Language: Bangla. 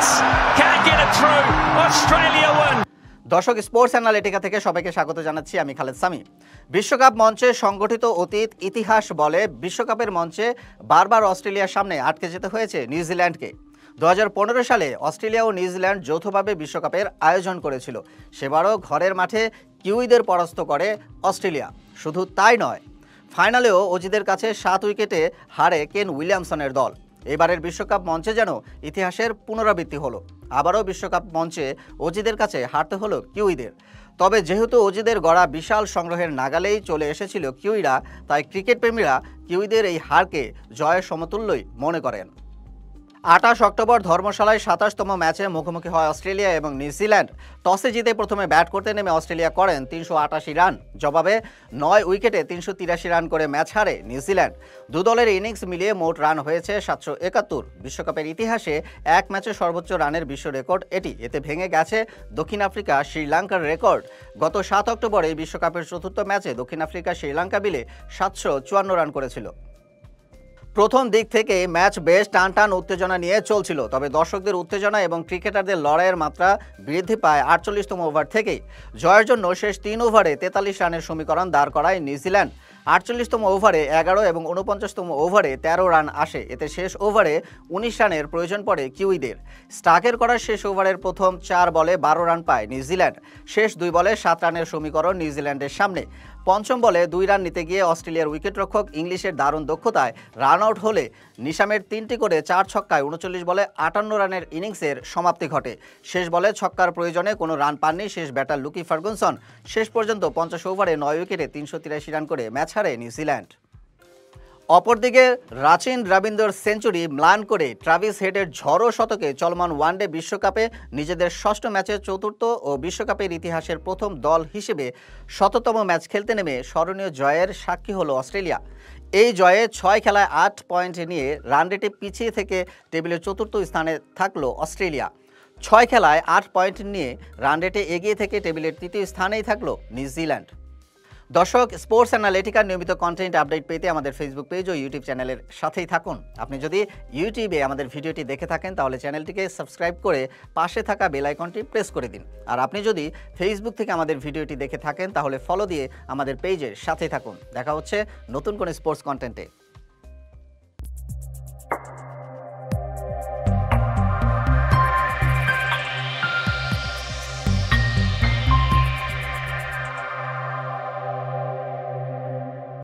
It's can't get it through. Australia win. দর্শক স্পোর্টস অ্যানালিটিকা থেকে সবাইকে স্বাগত জানাচ্ছি। আমি খালেদ সামি। বিশ্বকাপ মঞ্চে সংগঠিত অতীত ইতিহাস বলে বিশ্বকাপের মঞ্চে বারবার অস্ট্রেলিয়ার সামনে আটকে যেতে হয়েছে নিউজিল্যান্ডকে। 2015 সালে অস্ট্রেলিয়া ও নিউজিল্যান্ড যৌথভাবে বিশ্বকাপের আয়োজন করেছিল। সেবারও ঘরের মাঠে কিউইদের পরাস্ত করে অস্ট্রেলিয়া। শুধু তাই নয়, ফাইনালেও অজিদের কাছে 7 উইকেটে হারে কেন উইলিয়ামসনের দল। এবারের বিশ্বকাপ মঞ্চে যেন ইতিহাসের পুনরাবৃত্তি হলো। আবারও বিশ্বকাপ মঞ্চে অজিদের কাছে হারতে হলো কিউইদের। তবে যেহেতু অজিদের গড়া বিশাল সংগ্রহের নাগালেই চলে এসেছিল কিউইরা, তাই ক্রিকেট প্রেমীরা কিউইদের এই হারকে জয়ের সমতুল্যই মনে করেন। 28 অক্টোবর ধর্মশালায় 27তম ম্যাচে মুখোমুখি হয় অস্ট্রেলিয়া এবং নিউজিল্যান্ড। টসে জিতে প্রথমে ব্যাট করতে নেমে অস্ট্রেলিয়া করেন 388 রান। জবাবে 9 উইকেটে 383 রান করে ম্যাচ হারে নিউজিল্যান্ড। দু দলের ইনিংস মিলিয়ে মোট রান হয়েছে 771। বিশ্বকাপের ইতিহাসে এক ম্যাচে সর্বোচ্চ রানের বিশ্ব রেকর্ড এটি। এতে ভেঙে গেছে দক্ষিণ আফ্রিকা শ্রীলঙ্কার রেকর্ড। গত 7 অক্টোবর এই বিশ্বকাপের চতুর্থ ম্যাচে দক্ষিণ আফ্রিকা শ্রীলঙ্কা মিলে 754 রান করেছিল। প্রথম দিক থেকে ম্যাচ বেশ টান উত্তেজনা নিয়ে চলছিল। তবে দর্শকদের উত্তেজনা এবং ক্রিকেটারদের লড়াইয়ের মাত্রা বৃদ্ধি পায় 48তম ওভার থেকেই। জয়ের জন্য শেষ 3 ওভারে 43 রানের সমীকরণ দাঁড় করায় নিউজিল্যান্ড। 48তম ওভারে 11 এবং 49তম ওভারে 13 রান আসে। এতে শেষ ওভারে 19 রানের প্রয়োজন পড়ে কিউইদের। স্টাকের করা শেষ ওভারের প্রথম 4 বলে 12 রান পায় নিউজিল্যান্ড। শেষ 2 বলে 7 রানের সমীকরণ নিউজিল্যান্ডের সামনে। পঞ্চম বলে 2 রান নিতে গিয়ে অস্ট্রেলিয়ার উইকেটরক্ষক ইংলিশের দারুণ দক্ষতায় রান আউট হলে নিশামের 3টি করে 4 ছক্কায় 39 বলে 58 রানের ইনিংসের সমাপ্তি ঘটে। শেষ বলে ছক্কার প্রয়োজনে কোনো রান পাননি শেষ ব্যাটার লুকি ফার্গুসন। শেষ পর্যন্ত 50 ওভারে 9 উইকেটে 383 রান করে ম্যাচ হারে নিউজিল্যান্ড। অপরদিকে রাচিন দ্রাবিড়ের সেঞ্চুরি ম্লান করে ট্রাভিস হেডের ঝড়ো শতকে চলমান ওয়ানডে বিশ্বকাপে নিজেদের ষষ্ঠ ম্যাচে চতুর্থ ও বিশ্বকাপের ইতিহাসের প্রথম দল হিসেবে শততম ম্যাচ খেলতে নেমে স্মরণীয় জয়ের সাক্ষী হলো অস্ট্রেলিয়া। এই জয়ে 6 খেলায় 8 পয়েন্ট নিয়ে রান রেটে পিছিয়ে থেকে টেবিলের চতুর্থ স্থানে থাকলো অস্ট্রেলিয়া। 6 খেলায় 8 পয়েন্ট নিয়ে রান রেটে এগিয়ে থেকে টেবিলের তৃতীয় স্থানেই থাকলো নিউজিল্যান্ড। দর্শক, স্পোর্টস অ্যানালিটিকার নিয়মিত কন্টেন্ট আপডেট পেতে আমাদের ফেসবুক পেজ ও ইউটিউব চ্যানেলের সাথেই থাকুন। আপনি যদি ইউটিউবে আমাদের ভিডিওটি দেখে থাকেন তাহলে চ্যানেলটিকে সাবস্ক্রাইব করে পাশে থাকা বেল আইকনটি প্রেস করে দিন। আর আপনি যদি ফেসবুক থেকে আমাদের ভিডিওটি দেখে থাকেন তাহলে ফলো দিয়ে আমাদের পেজের সাথেই থাকুন। দেখা হচ্ছে নতুন কোনো স্পোর্টস কন্টেন্টে।